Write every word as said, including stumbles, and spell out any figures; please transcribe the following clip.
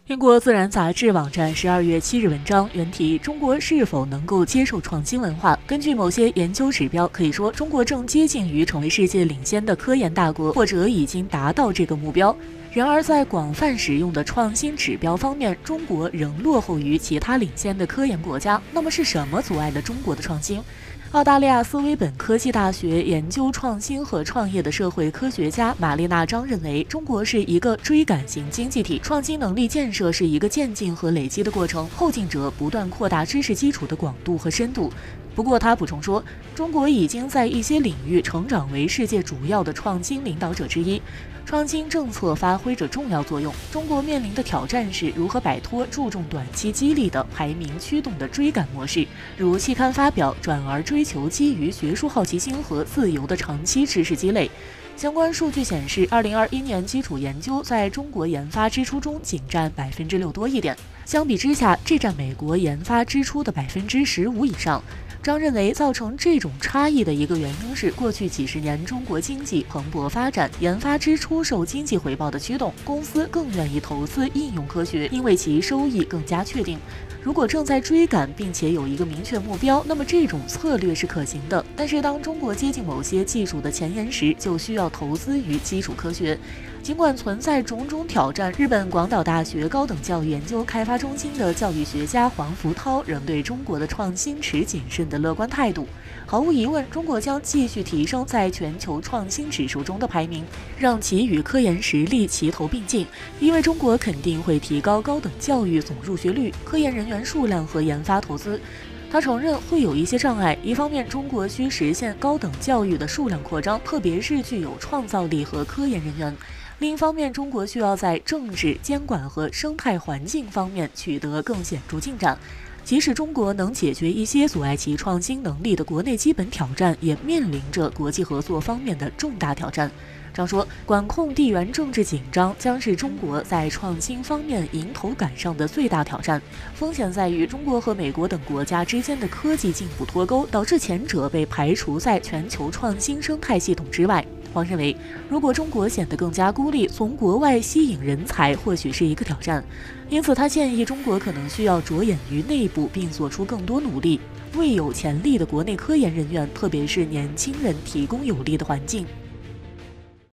英国自然杂志网站十二月七日文章，原题：中国是否能够接受创新文化？根据某些研究指标，可以说中国正接近于成为世界领先的科研大国，或者已经达到这个目标。然而，在广泛使用的创新指标方面，中国仍落后于其他领先的科研国家。那么是什么阻碍了中国的创新？澳大利亚斯威本科技大学研究创新和创业的社会科学家玛丽娜·张认为，中国是一个追赶型经济体，创新能力建设是一个渐进和累积的过程，后进者不断扩大知识基础的广度和深度。不过，他补充说，中国已经在一些领域成长为世界主要的创新领导者之一，创新政策发挥着重要作用。中国面临的挑战是如何摆脱注重短期激励的排名驱动的追赶模式，如期刊发表，转而追求基于学术好奇心和自由的长期知识积累。相关数据显示，二零二一年基础研究在中国研发支出中仅占百分之六多一点，相比之下，这占美国研发支出的百分之十五以上。张认为，造成这种差异的一个原因是，过去几十年中国经济蓬勃发展，研发支出受经济回报的驱动，公司更愿意投资应用科学，因为其收益更加确定。如果正在追赶并且有一个明确目标，那么这种策略是可行的。但是当中国接近某些技术的前沿时，就需要投资于基础科学。尽管存在种种挑战，日本广岛大学高等教育研究开发中心的教育学家黄福涛仍对中国的创新持谨慎的乐观态度。毫无疑问，中国将继续提升在全球创新指数中的排名，让其与科研实力齐头并进。因为中国肯定会提高高等教育总入学率、科研人员数量和研发投资。他承认会有一些障碍，一方面中国需实现高等教育的数量扩张，特别是具有创造力和科研人员；另一方面，中国需要在政治、监管和生态环境方面取得更显著进展。即使中国能解决一些阻碍其创新能力的国内基本挑战，也面临着国际合作方面的重大挑战。张说，管控地缘政治紧张将是中国在创新方面迎头赶上的最大挑战。风险在于中国和美国等国家之间的科技进步脱钩，导致前者被排除在全球创新生态系统之外。黄认为，如果中国显得更加孤立，从国外吸引人才或许是一个挑战。因此，他建议中国可能需要着眼于内部，并做出更多努力，为有潜力的国内科研人员，特别是年轻人提供有利的环境。